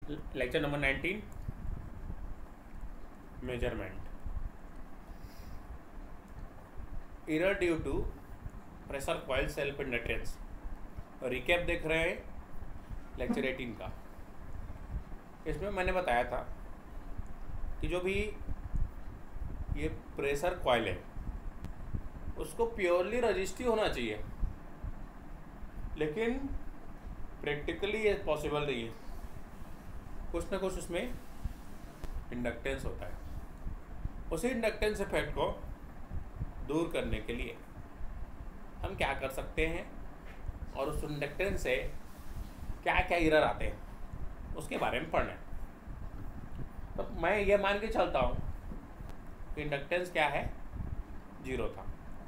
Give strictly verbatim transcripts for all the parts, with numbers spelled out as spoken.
Lecture number nineteen, measurement. Error due to pressure coil self inductance. Recap देख रहे हैं lecture eighteen का। इसमें मैंने बताया था कि जो भी ये प्रेशर कॉइल है उसको प्योरली रजिस्टिव होना चाहिए, लेकिन प्रैक्टिकली ये पॉसिबल नहीं है। कुछ ना कुछ उसमें इंडक्टेंस होता है। उसी इंडक्टेंस इफेक्ट को दूर करने के लिए हम क्या कर सकते हैं और उस इंडक्टेंस से क्या क्या एरर आते हैं उसके बारे में पढ़ना है। तो मैं ये मान के चलता हूँ कि इंडक्टेंस क्या है, जीरो था।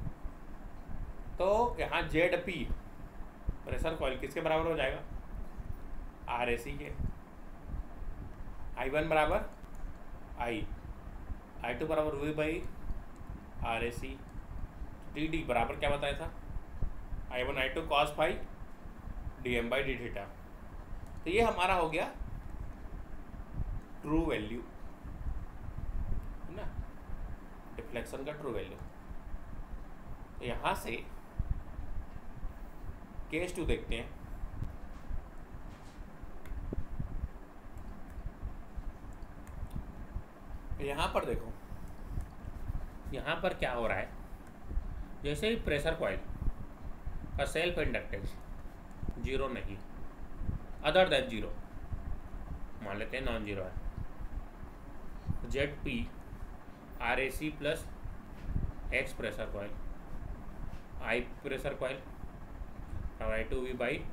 तो यहाँ जेड पी प्रेशर कॉइल किसके बराबर हो जाएगा, आर ए सी के। आई वन बराबर आई, आई टू बराबर V by R A C. T D बराबर क्या बताया था, I one I two cos five D M by D theta. तो ये हमारा हो गया ट्रू वैल्यू, है ना, डिफ्लेक्शन का ट्रू वैल्यू। तो यहाँ से केस टू देखते हैं। यहाँ पर देखो, यहाँ पर क्या हो रहा है, जैसे ही प्रेशर कॉइल का सेल्फ इंडक्टेंस जीरो नहीं, अदर देन जीरो मान लेते हैं, नॉन जीरो है, Z P R A C plus X pressure coil, I pressure coil और I two V by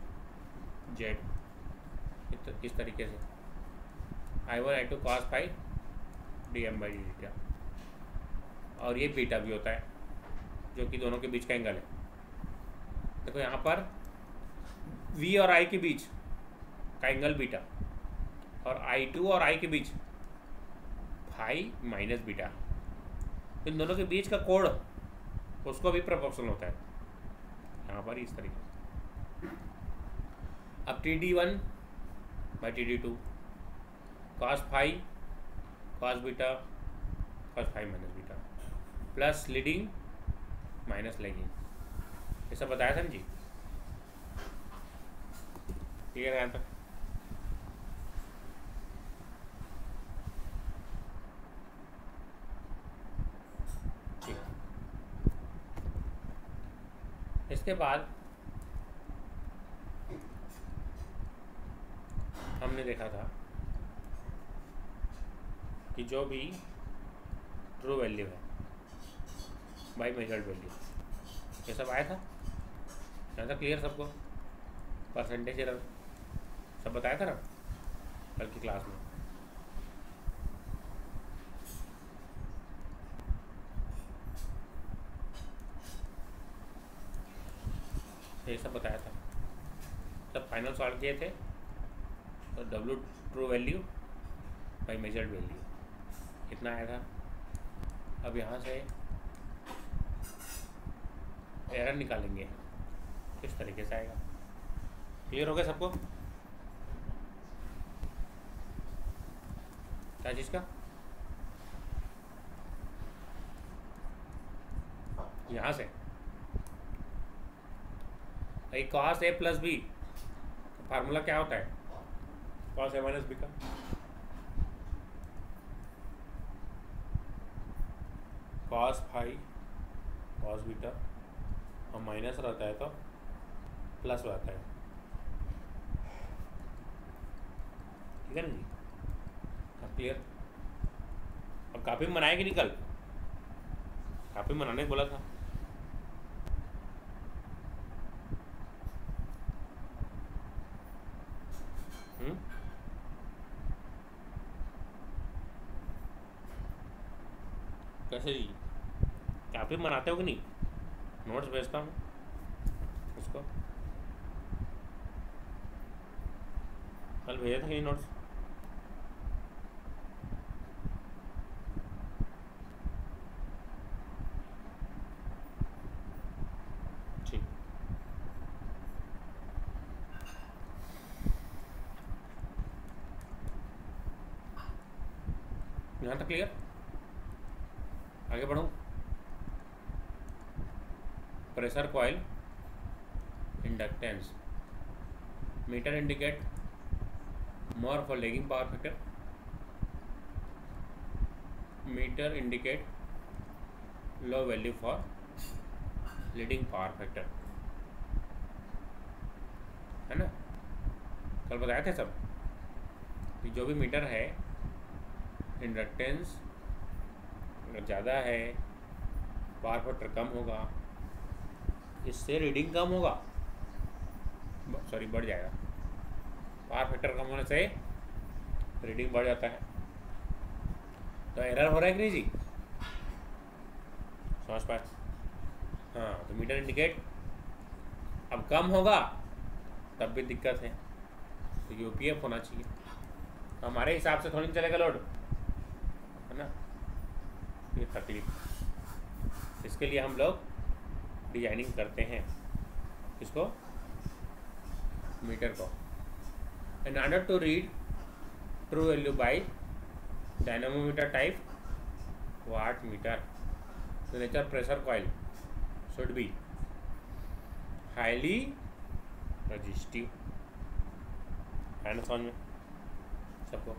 Z, इस तरीके से I one I two cos five D M by D theta. और ये बीटा भी होता है जो कि दोनों के बीच का एंगल है। देखो यहाँ पर V और I के बीच का एंगल बीटा और आई टू और I के बीच फाइव माइनस बीटा। इन दोनों के बीच का कोण उसको भी प्रोपोर्शनल होता है यहाँ पर इस तरीके से। अब T D one by T D two cos five cos beta cos five minus beta plus leading minus lagging, ये सब बताया था ना जी, क्लियर है यहाँ तक। ठीक, इसके बाद हमने देखा था कि जो भी ट्रू वैल्यू है बाई मेजर्ड वैल्यू, ये सब आया था यहाँ तक, क्लियर सबको। परसेंटेज एरर सब बताया था ना कल की क्लास में। ये सब बताया था, सब फाइनल सॉल्व किए थे। तो W true value by measured value कितना आया था। अब यहाँ से एरर निकालेंगे, किस तरीके से आएगा। क्लियर हो गया सबको, क्या चीज़ का, यहाँ से cos A plus B formula क्या होता है, कॉस ए माइनस बी का। कॉस फाइव कॉस बीटा और माइनस रहता है तो प्लस रहता है, ठीक है ना जी। अब क्लियर। अब काफ़ी मनाएगी निकल, काफ़ी मनाने बोला था। हम्म कैसे जी, काफ़ी मनाते हो कि नहीं, नोट्स भेजता हूँ उसको, कल भेजा था कि नोट्स। ठीक, यहाँ तक क्लियर? आगे बढ़ूँ। Pressure coil inductance meter indicate more for lagging power factor, meter indicate low value for leading power factor, है ना? कल बताए थे सब कि जो भी मीटर है इंडक्टेंस अगर ज़्यादा है पावर फैक्टर कम होगा, इससे रीडिंग कम होगा, सॉरी बढ़ जाएगा। पावर फैक्टर कम होने से रीडिंग बढ़ जाता है। तो एरर हो रहा है कि नहीं जी? समझ पाए? हाँ, तो मीटर इंडिकेट अब कम होगा तब भी दिक्कत है, तो यूपीएफ होना चाहिए। तो हमारे हिसाब से थोड़ी नहीं चलेगा लोड, है ना? ये तकलीफ। इसके लिए हम लोग डिजाइनिंग करते हैं इसको, मीटर को। In order to read true value by dynamometer type watt meter, the nature pressure coil should be highly resistive, है ना समझ में सबको?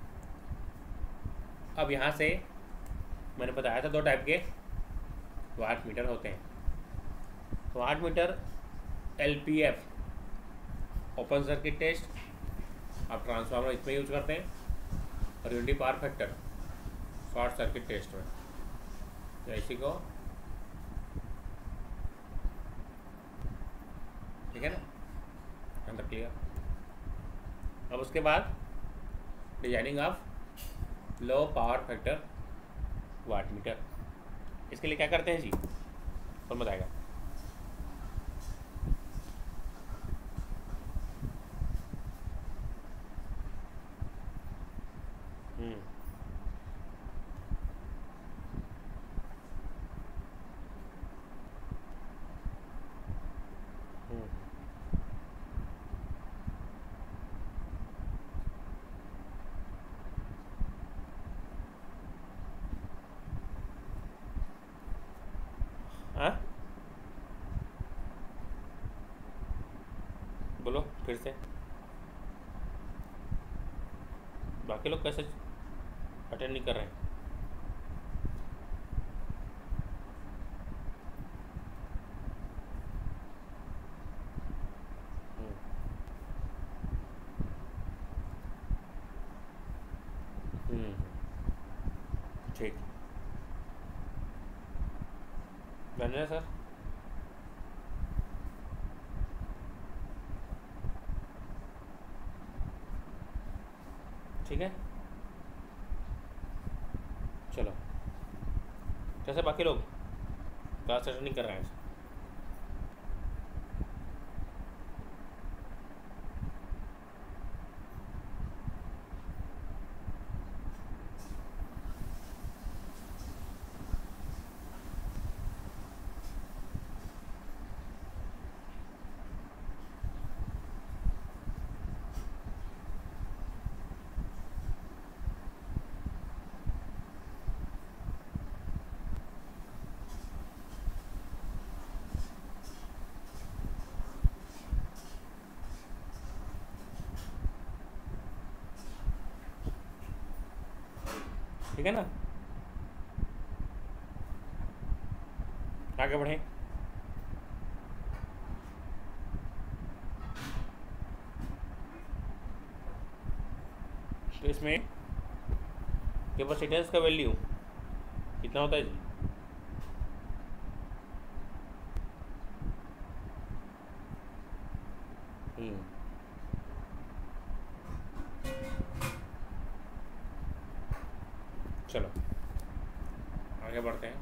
अब यहाँ से मैंने बताया था दो टाइप के वाट मीटर होते हैं। Watt meter LPF open circuit test, आप ट्रांसफार्मर इसमें यूज करते हैं, और unity power factor short circuit test में। तो इसी को ठीक है ना, अंदर क्लियर। अब उसके बाद designing of low power factor watt meter, इसके लिए क्या करते हैं जी? कौन बताएगा? हम्म हाँ बोलो फिर से, बाकी लोग कैसे अटेंड नहीं कर रहे हैं? हम्म ठीक, धन्यवाद सर। ठीक है, चलो। कैसे बाकी लोग क्लास अटेंड नहीं कर रहे हैं? ठीक है ना, आगे बढ़ें। तो इसमें कैपेसिटेंस का वैल्यू कितना होता है जी? हम्म चलो आगे बढ़ते हैं।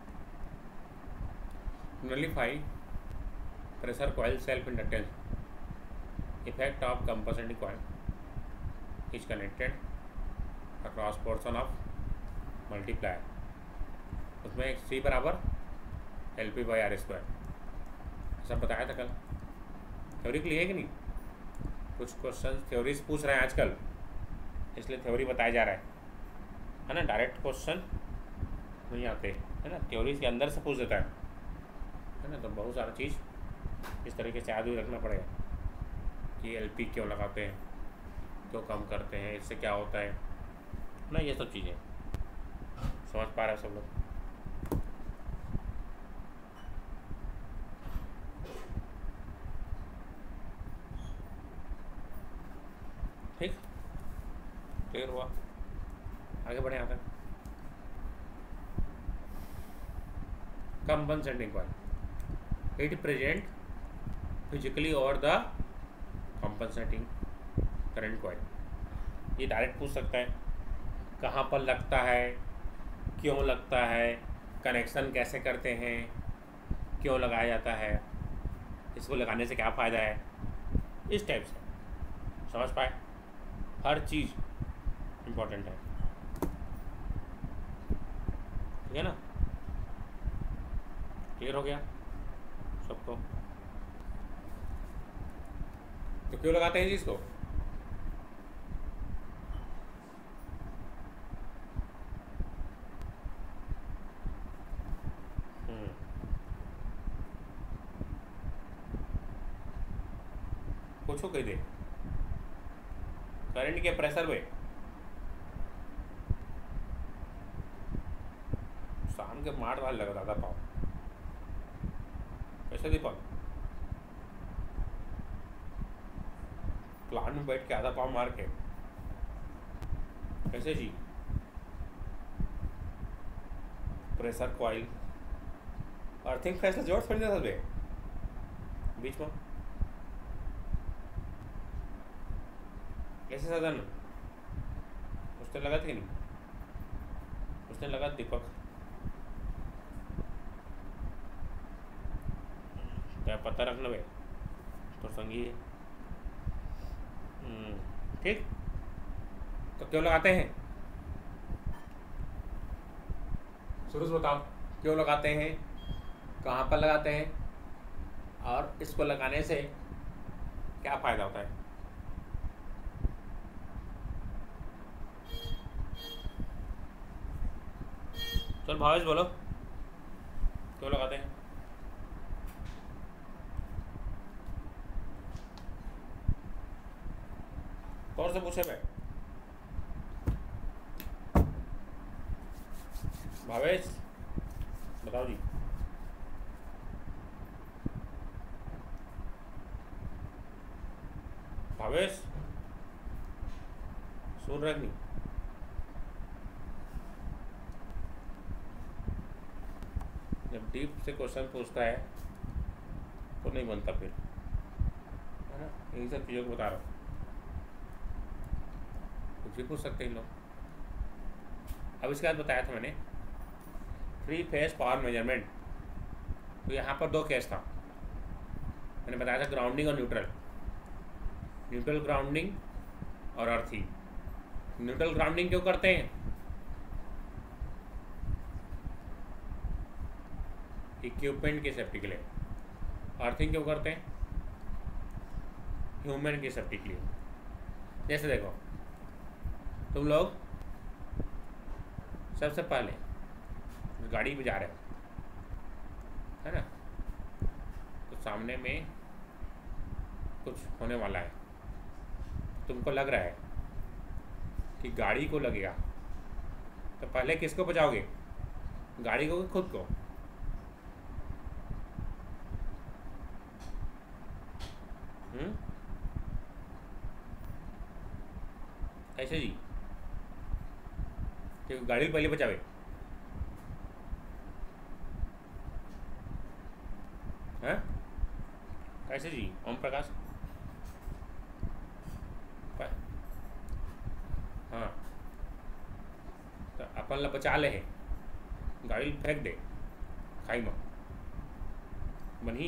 Nullify pressure coil self inductance, effect of compensating coil is connected across portion of multiplier, उसमें सी बराबर L P by R square, सब बताया था कल। थ्योरी के लिए है कि नहीं? कुछ क्वेश्चन थ्योरीज पूछ रहे हैं आजकल, इसलिए थ्योरी बताया जा रहा है। है ना, डायरेक्ट क्वेश्चन नहीं आते, है ना, थ्योरी के अंदर से पूछ देता है है ना। तो बहुत सारा चीज़ इस तरीके से याद भी रखना पड़ेगा कि एलपी क्यों लगाते हैं, क्यों कम करते हैं, इससे क्या होता है ना, ये सब चीज़ें समझ पा रहे हैं सब लोग। ठीक, क्लियर हुआ, आगे बढ़े यहाँ तक। Compensating coil, it present physically और द कंपनसेटिंग करंट कॉइल। ये डायरेक्ट पूछ सकता है कहाँ पर लगता है, क्यों लगता है, कनेक्शन कैसे करते हैं, क्यों लगाया जाता है, इसको लगाने से क्या फ़ायदा है, इस टाइप से समझ पाए। हर चीज़ इम्पोर्टेंट है, ठीक है ना, क्लियर हो गया सबको। तो क्यों लगाते हैं चीज़ को, पूछो कही दे, करंट के प्रेशर में शाम के मार वाल लग रहा था पाँव, कैसे दीपक प्लान में बैठ के आधा पाँव मार के, कैसे जी, प्रेशर कॉइल अर्थिंग फैसला जोर थोड़ी ना बे बीच में, कैसे साधन उसने लगा था कि नहीं, उसने लगा दीपक, क्या पता रखना भाई तो संगी है, ठीक। तो क्यों लगाते हैं, शुरू से बताओ क्यों लगाते हैं, कहाँ पर लगाते हैं, और इसको लगाने से क्या फ़ायदा होता है। चल भावेश बोलो क्यों लगाते हैं। कौन से पूछे भाई, भावेश बताओ जी। भावेश सुन रहे नहीं, जब डीप से क्वेश्चन पूछता है तो नहीं बनता फिर, है ना, यही सब चीज़ों को बता रहा हूँ, कुछ भी पूछ सकते हैं लोग। अब इसके बाद बताया था मैंने थ्री फेज पावर मेजरमेंट, तो यहाँ पर दो केस था, मैंने बताया था ग्राउंडिंग और न्यूट्रल, न्यूट्रल ग्राउंडिंग और अर्थिंग। न्यूट्रल ग्राउंडिंग क्यों करते हैं, इक्विपमेंट की सेफ्टी के लिए, अर्थिंग क्यों करते हैं, ह्यूमन की सेफ्टी के लिए। जैसे देखो तुम लोग सबसे पहले गाड़ी में जा रहे हो, है ना, तो सामने में कुछ होने वाला है, तुमको लग रहा है कि गाड़ी को लगेगा, तो पहले किसको बचाओगे, गाड़ी को कि खुद को, हम्म ऐसे जी, कि गाड़ी पहले बचावे, हैं कैसे जी ओम प्रकाश, हाँ, तो अपन ला बचा ले है, गाड़ी फेंक दे खाई में बनी,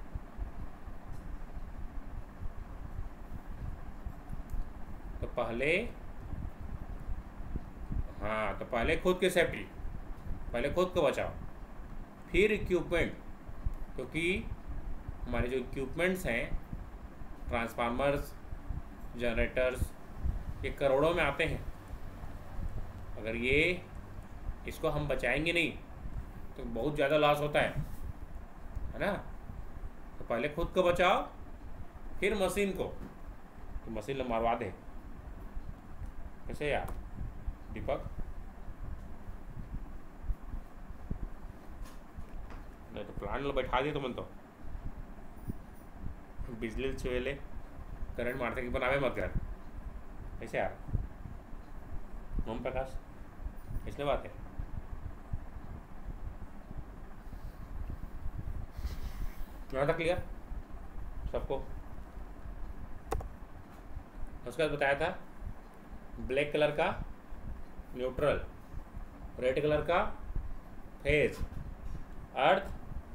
तो पहले, हाँ, तो पहले खुद की सेफ्टी, पहले खुद को बचाओ, फिर इक्विपमेंट, क्योंकि हमारे जो इक्विपमेंट्स हैं, ट्रांसफार्मर्स, जनरेटर्स, ये करोड़ों में आते हैं, अगर ये इसको हम बचाएंगे नहीं तो बहुत ज़्यादा लॉस होता है है ना। तो पहले खुद को बचाओ फिर मशीन को, तो मशीन मरवा दे कैसे यार दीपक। नहीं तो प्लांट लो बैठा दिए तुम तो बिजली चुएले करंट मारते कि बनावे मत कर ऐसे यार। ओम प्रकाश इसलिए बात है। यहाँ तक क्लियर सबको। उसके बाद बताया था ब्लैक कलर का न्यूट्रल, रेड कलर का फेज, अर्थ,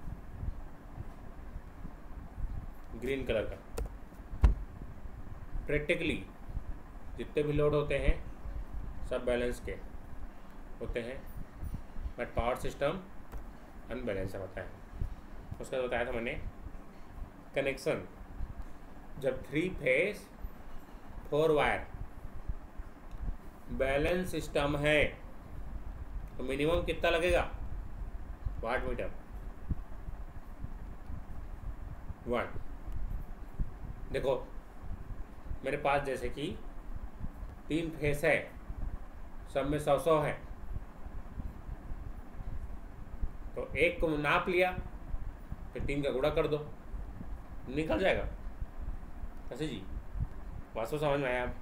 ग्रीन कलर का। प्रैक्टिकली जितने भी लोड होते हैं सब बैलेंस के होते हैं, बट पावर सिस्टम अनबैलेंस होता है। उसका बताया था मैंने कनेक्शन, जब three phase four wire balance system है तो मिनिमम कितना लगेगा वाट मीटर वन। देखो मेरे पास जैसे कि तीन फेस है, सब में सौ सौ है, तो एक को नाप लिया फिर तीन का गुणा कर दो निकल जाएगा। कैसे जी वास्तव समझ में आया आप।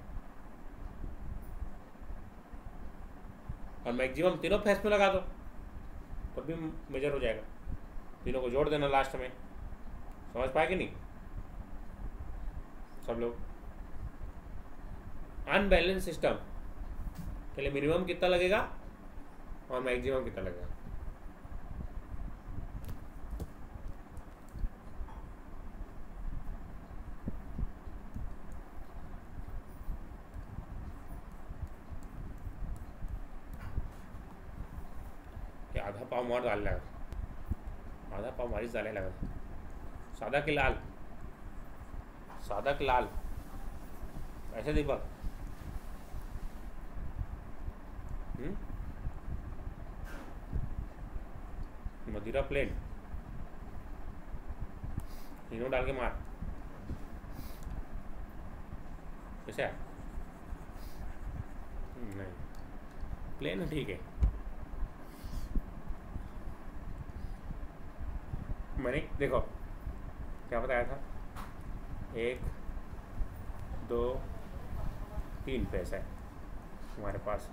और मैक्सिमम तीनों फेस में लगा दो तो भी मेजर हो जाएगा, तीनों को जोड़ देना लास्ट में। समझ पाए कि नहीं सब लोग। अनबैलेंस सिस्टम के लिए मिनिमम कितना लगेगा और मैक्सिमम कितना लगेगा। आधा पाव मार डालने लगा, आधा पाव मारिच डालने लगा। सादा के लाल, सादा के लाल ऐसे दीपक। हम्म मदिरा प्लेन तीनों डाल के मार कैसे। नहीं प्लेन ठीक है। मैंने देखो क्या बताया था, एक दो तीन फेस है हमारे पास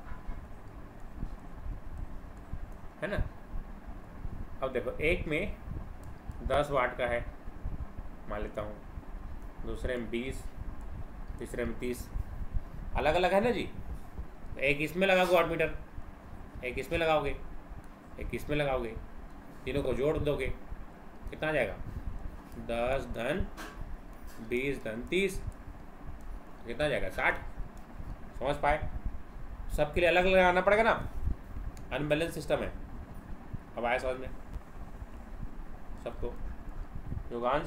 है ना। अब देखो एक में दस वाट का है मान लेता हूँ, दूसरे में बीस, तीसरे में तीस, अलग अलग है ना जी। एक इसमें लगाओगे वाट मीटर, एक इसमें लगाओगे, एक इसमें लगाओगे, तीनों को जोड़ दोगे कितना आ जाएगा दस धन बीस धन तीस कितना आ जाएगा साठ। समझ पाए। सबके लिए अलग अलग लगाना पड़ेगा ना, अनबैलेंस सिस्टम है। अब आया समझ में सबको योगांश।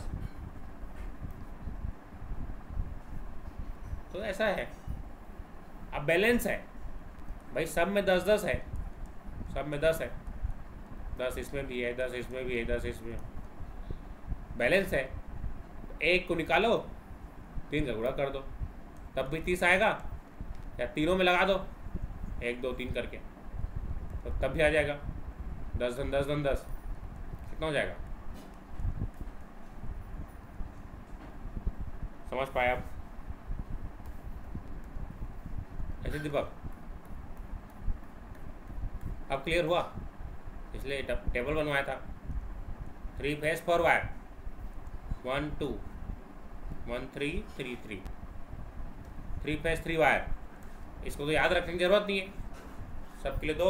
तो ऐसा है, अब बैलेंस है भाई, सब में दस दस है, सब में दस है, दस इसमें भी है, दस इसमें भी है, दस इसमें बैलेंस है। एक को निकालो तीन का गुणा कर दो तब भी तीस आएगा, या तीनों में लगा दो एक दो तीन करके तो तब भी आ जाएगा। दस धन दस धन दस कितना हो जाएगा। समझ पाए आप ऐसे दीपक। अब क्लियर हुआ, इसलिए टेबल बनवाया था। Three phase four wire, one two one three three three, three phase three wire. इसको तो याद रखने की जरूरत नहीं है, सबके लिए दो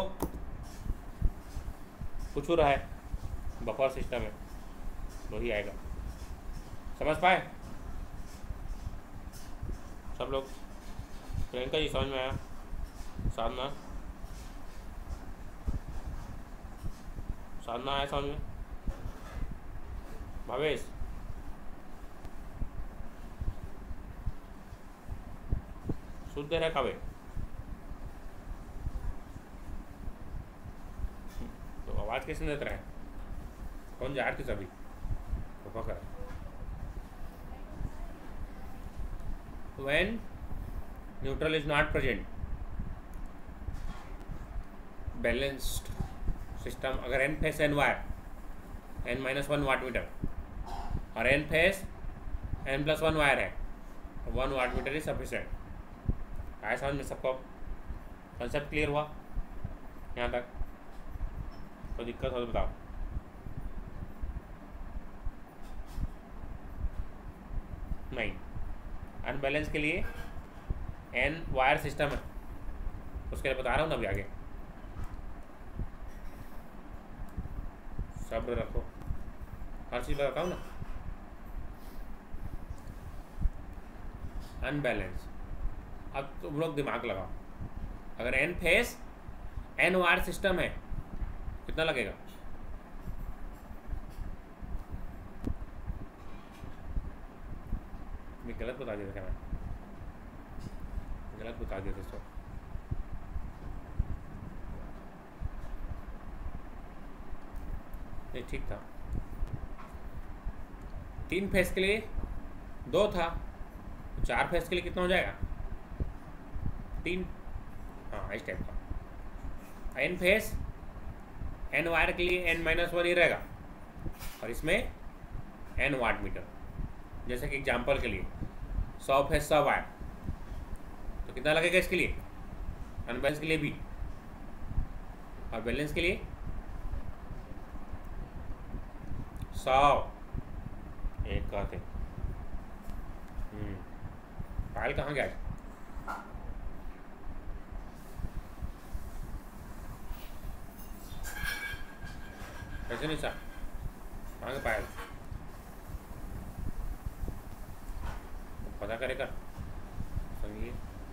कुछ हो रहा है, बफर सिस्टम है वही आएगा। समझ पाए सब लोग। प्रियंका जी समझ में आया, साधना साधना आया समझ में, भावेश शुद्ध है कावे। किसने देता है? कौन जा रही थी सभी तो कर when neutral is not present, balanced system अगर n phase n wire n minus one watt meter और n phase n plus one wire है, one watt meter is sufficient. आया समझ में सबको? कंसेप्ट क्लियर हुआ यहाँ तक? कोई दिक्कत हो तो बताओ। नहीं, अनबैलेंस के लिए एन वायर सिस्टम है, उसके लिए बता रहा हूँ ना अभी आगे। सब्र रखो, हर चीज़ बताता हूँ ना। अनबैलेंस, अब तुम लोग दिमाग लगाओ। अगर N phase N wire system है, कितना लगेगा? मैं गलत बता दिया था क्या? मैं गलत बता दिया दोस्तों। नहीं ठीक था। तीन फेस के लिए दो था, चार फेस के लिए कितना हो जाएगा? तीन। हाँ इस टाइप का। एन फेस एन वायर के लिए एन माइनस वन ही रहेगा, और इसमें एन वाट मीटर। जैसे कि एग्जांपल के लिए सौ फेस सौ वायर, तो कितना लगेगा इसके लिए? अनबैलेंस के लिए भी, और बैलेंस के लिए सौ एक कहते। फाइल कहाँ गया? कैसे नहीं सर, कहाँ के पायल? पता करेगा संगीत।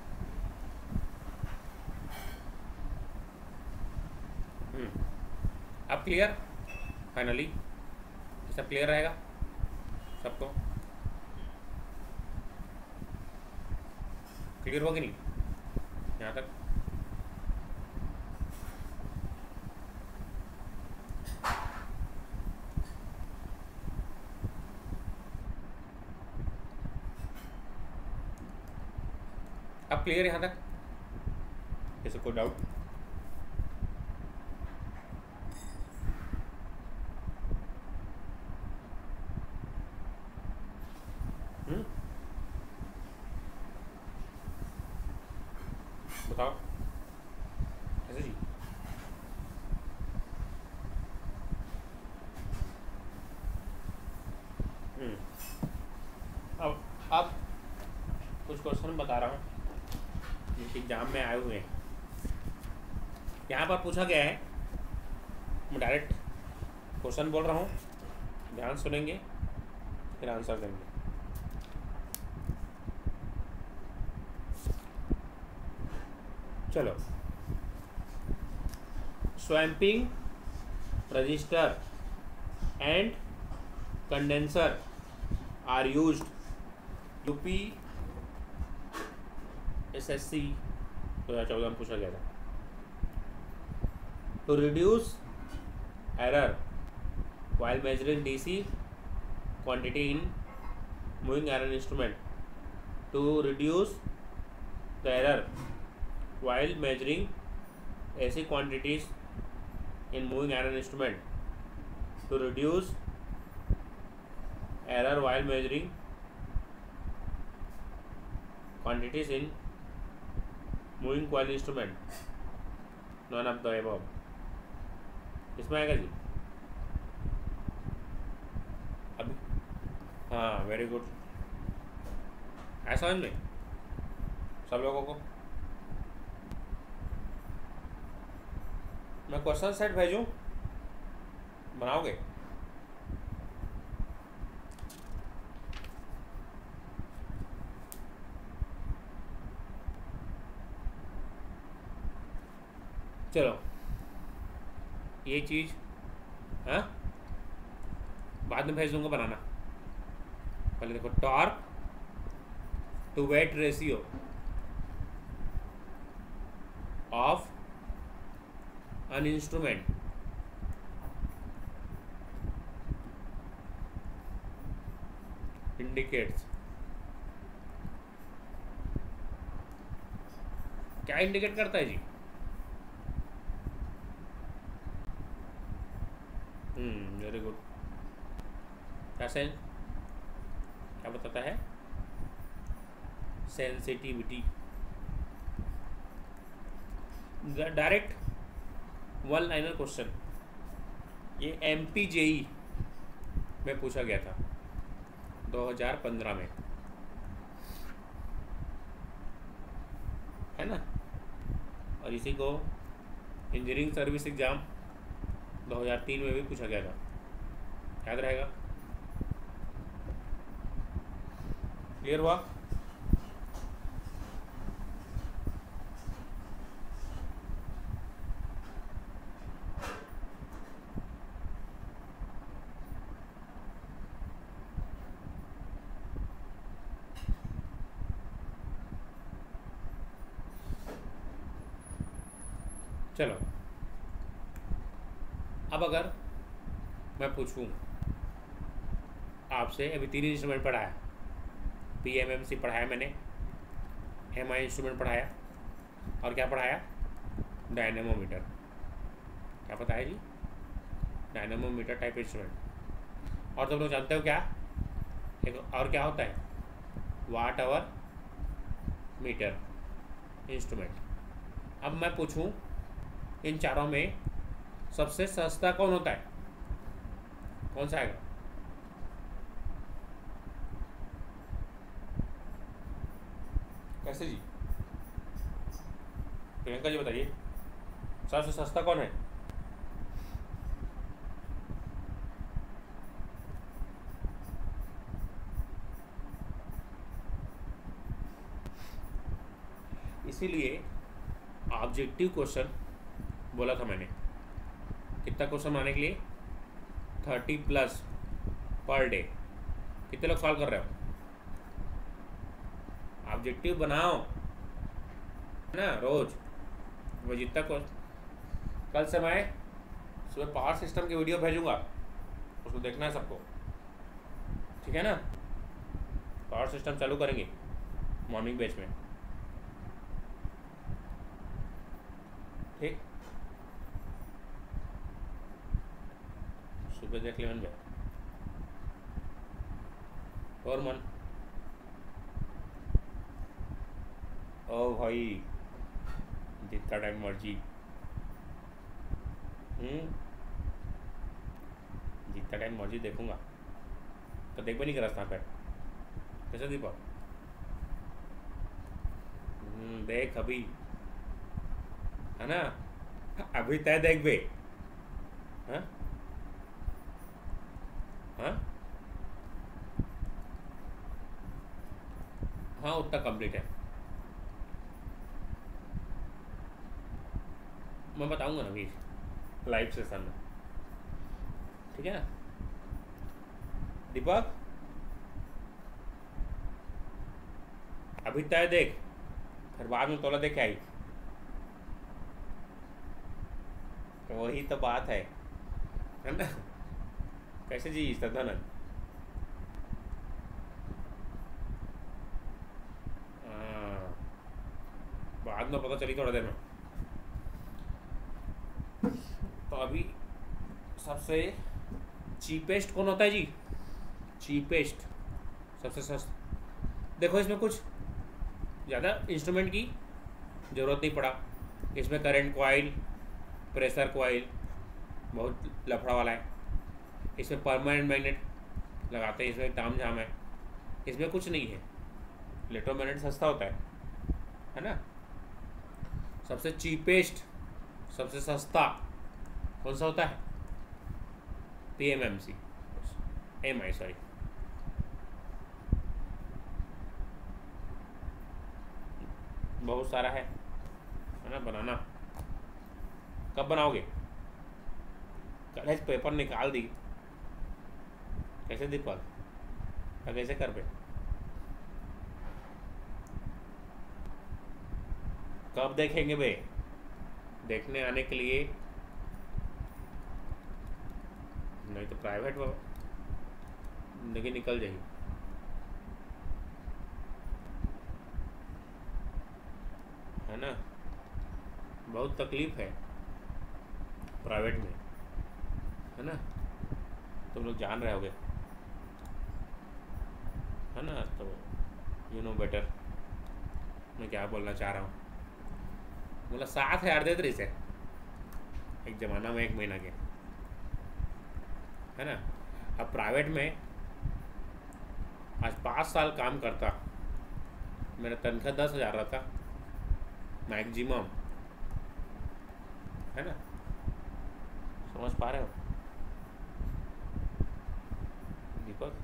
हम्म अब क्लियर? फाइनली सब क्लियर रहेगा सबको? क्लियर होगी नहीं यहाँ तक? अब क्लियर यहाँ तक? जैसे कोई डाउट? हम्म बताओ कैसे जी? हम्म अब अब कुछ क्वेश्चन बता रहा हूँ जिनके एग्जाम में आए हुए हैं। यहाँ पर पूछा गया है, मैं डायरेक्ट क्वेश्चन बोल रहा हूँ, ध्यान सुनेंगे फिर आंसर देंगे। चलो, swamping resistor and condenser are used, UP SSC दो हज़ार चौदह में पूछा गया था, to reduce error while measuring D C quantity in moving iron instrument, to reduce the error while measuring A C quantities in moving iron instrument, to reduce error while measuring quantities in moving coil instrument, none of the above। इसमें आएगा जी अभी? हाँ very good, ऐसा समझ में सब लोगों को? मैं क्वेश्चन सेट भेजूं, बनाओगे? चलो ये चीज़ हाँ बाद में भेज दूंगा बनाना। पहले देखो, torque to weight ratio of an instrument indicates, क्या इंडिकेट करता है जी? हम्म वेरी गुड। क्या सेंस, क्या बताता है? Sensitivity. Direct one liner question, ये एम पी जे ई में पूछा गया था दो हज़ार पंद्रह में, है ना। और इसी को इंजीनियरिंग सर्विस एग्ज़ाम दो हज़ार तीन में भी पूछा गया था, याद रहेगा। क्लियर हुआ? चलो, अब अगर मैं पूछूं आपसे, अभी तीन इंस्ट्रूमेंट पढ़ाया, पी एम एम सी पढ़ाया मैंने, एम आई इंस्ट्रूमेंट पढ़ाया, और क्या पढ़ाया? डायनेमोमीटर। क्या पता है जी? Dynamometer type instrument. और तुम लोग जानते हो क्या, एक और क्या होता है? Watt hour meter instrument. अब मैं पूछूं, इन चारों में सबसे सस्ता कौन होता है? कौन सा आएगा? कैसे जी? प्रियंका जी बताइए, सबसे सस्ता कौन है? इसीलिए ऑब्जेक्टिव क्वेश्चन बोला था मैंने, कितना क्वेश्चन बनाने के लिए? Thirty plus per day. कितने लोग सॉल्व कर रहे हो? ऑब्जेक्टिव बनाओ ना रोज, वो जितना क्वेश्चन। कल से मैं सुबह पावर सिस्टम की वीडियो भेजूंगा, उसको देखना है सबको, ठीक है ना। पावर सिस्टम चालू करेंगे मॉर्निंग बैच में, ठीक। सुबह देख लेवन भाई और मन। ओ भाई, जितना टाइम मर्जी, हम्म जितना टाइम मर्जी देखूंगा। तो देख भी नहीं करा था फिर कैसे दीपक? हम्म, देख अभी, है ना, अभी तय देख बे। हाँ हाँ हाँ, उतना कंप्लीट है। मैं बताऊंगा ना अभी लाइव सेशन में, ठीक है ना दीपक। अभी तय देख, फिर बाद में तोला देख के आई। तो वही तो बात है है ना। कैसे जी सदानंद? हाँ, बाद में पता चली थोड़ा देर में। तो अभी सबसे चीपेस्ट कौन होता है जी? चीपेस्ट, सबसे सस्ता। देखो इसमें कुछ ज़्यादा इंस्ट्रूमेंट की ज़रूरत नहीं पड़ा। इसमें करंट कॉइल, प्रेशर कॉइल बहुत लफड़ा वाला है। इसमें परमानेंट मैग्नेट लगाते हैं, इसमें ताम झाम है। इसमें कुछ नहीं है, इलेक्ट्रोमैग्नेट सस्ता होता है है ना। सबसे चीपेस्ट, सबसे सस्ता कौन सा होता है? P M M C, M I sorry. बहुत सारा है है ना बनाना। कब बनाओगे? कल पेपर निकाल दी। कैसे दीपक? कैसे कर पे? कब देखेंगे बे? देखने आने के लिए नहीं तो प्राइवेट वो जिंदगी निकल जाएगी। है ना, बहुत तकलीफ है प्राइवेट में, है ना, तुम लोग जान रहे होगे, है ना, तो यू नो बेटर मैं क्या बोलना चाह रहा हूँ। बोला सात हजार देते रही से एक ज़माना में, एक महीना के, है ना। अब प्राइवेट में आज पाँच साल काम करता, मेरा तनख्वाह दस हज़ार रहता मैक्सिमम, है ना, समझ पा रहे हो दीपक?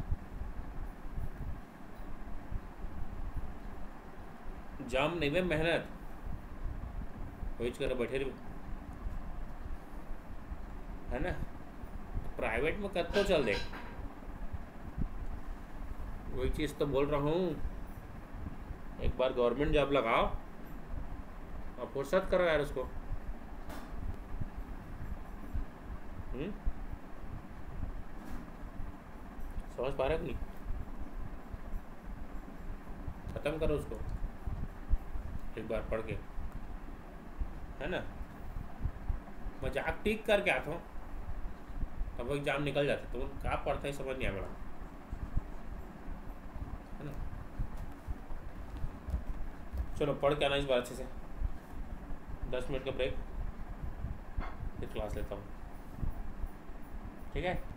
जाम नहीं में मेहनत वही कर बैठे रही, है ना। प्राइवेट में कद तो चल दे, वही चीज़ तो बोल रहा हूँ। एक बार गवर्नमेंट जॉब लगाओ और फुर्सत करो यार उसको। हम्म समझ पा रहे हो नहीं? खत्म करो उसको एक बार पढ़ के, है ना। मजाक टीक करके आता हूँ तब वो एग्जाम निकल जाता, तो क्या पढ़ता है समझ नहीं आ रहा, है ना। चलो पढ़ के आना इस बार अच्छे से, दस मिनट का ब्रेक, फिर क्लास लेता हूँ, ठीक है।